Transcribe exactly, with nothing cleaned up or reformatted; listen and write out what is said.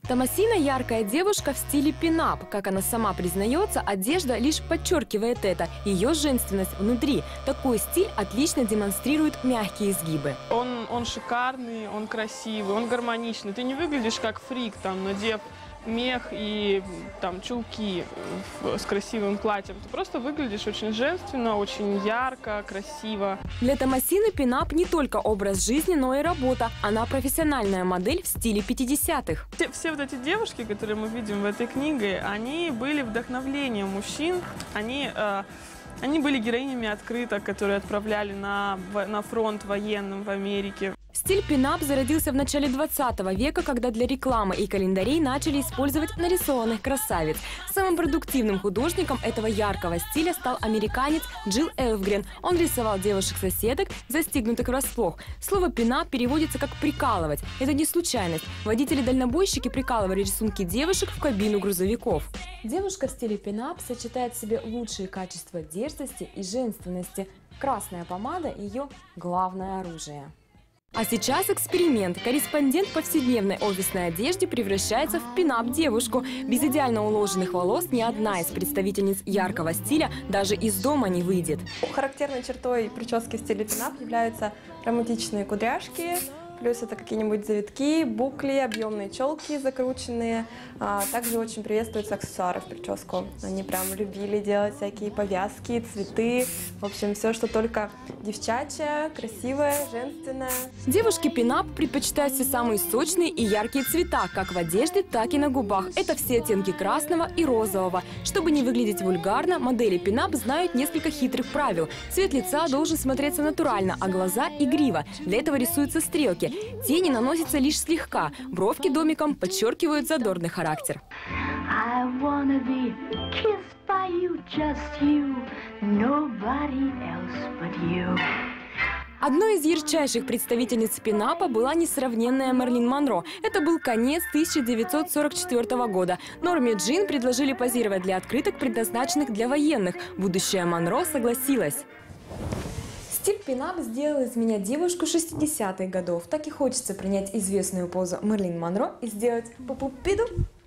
Томасина – яркая девушка в стиле пин-ап. Как она сама признается, одежда лишь подчеркивает это. Ее женственность внутри. Такой стиль отлично демонстрирует мягкие изгибы. Он, он шикарный, он красивый, он гармоничный. Ты не выглядишь как фрик, там, надев мех и там чулки с красивым платьем. Ты просто выглядишь очень женственно, очень ярко, красиво. Для Томасины пин-ап не только образ жизни, но и работа. Она профессиональная модель в стиле пятидесятых. Все, все вот эти девушки, которые мы видим в этой книге, они были вдохновлением мужчин. Они, э, они были героинями открыток, которые отправляли на, на фронт военным в Америке. Стиль пин-ап зародился в начале двадцатого века, когда для рекламы и календарей начали использовать нарисованных красавиц. Самым продуктивным художником этого яркого стиля стал американец Джилл Элфгрен. Он рисовал девушек-соседок, застигнутых врасплох. Слово «пин-ап» переводится как «прикалывать». Это не случайность. Водители-дальнобойщики прикалывали рисунки девушек в кабину грузовиков. Девушка в стиле пин-ап сочетает в себе лучшие качества дерзости и женственности. Красная помада – ее главное оружие. А сейчас эксперимент. Корреспондент в повседневной офисной одежде превращается в пин-ап-девушку. Без идеально уложенных волос ни одна из представительниц яркого стиля даже из дома не выйдет. Характерной чертой прически в стиле пин-ап являются романтичные кудряшки, плюс это какие-нибудь завитки, букли, объемные челки закрученные. А также очень приветствуются аксессуары в прическу. Они прям любили делать всякие повязки, цветы. В общем, все, что только девчачье, красивое, женственное. Девушки пин-ап предпочитают все самые сочные и яркие цвета, как в одежде, так и на губах. Это все оттенки красного и розового. Чтобы не выглядеть вульгарно, модели пин-ап знают несколько хитрых правил. Цвет лица должен смотреться натурально, а глаза – игриво. Для этого рисуются стрелки. Тени наносятся лишь слегка. Бровки домиком подчеркивают задорный характер. Одной из ярчайших представительниц пин-апа была несравненная Мэрилин Монро. Это был конец тысяча девятьсот сорок четвёртого года. Норме Джин предложили позировать для открыток, предназначенных для военных. Будущая Монро согласилась. Стиль пин-ап сделал из меня девушку шестидесятых годов. Так и хочется принять известную позу Мэрилин Монро и сделать пупу-пиду.